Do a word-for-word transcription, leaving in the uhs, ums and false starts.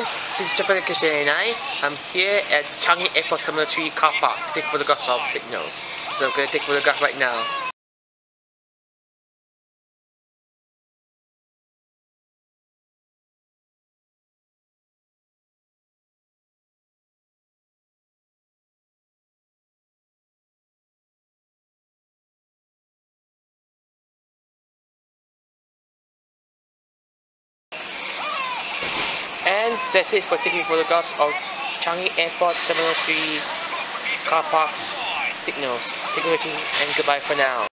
this is Japan Kishinai. I'm here at Changi Airport Terminal three car park to take photographs of signals. So I'm going to take a photograph right now. And that's it for taking photographs of Changi Airport Terminal three car park signals. Security and goodbye for now.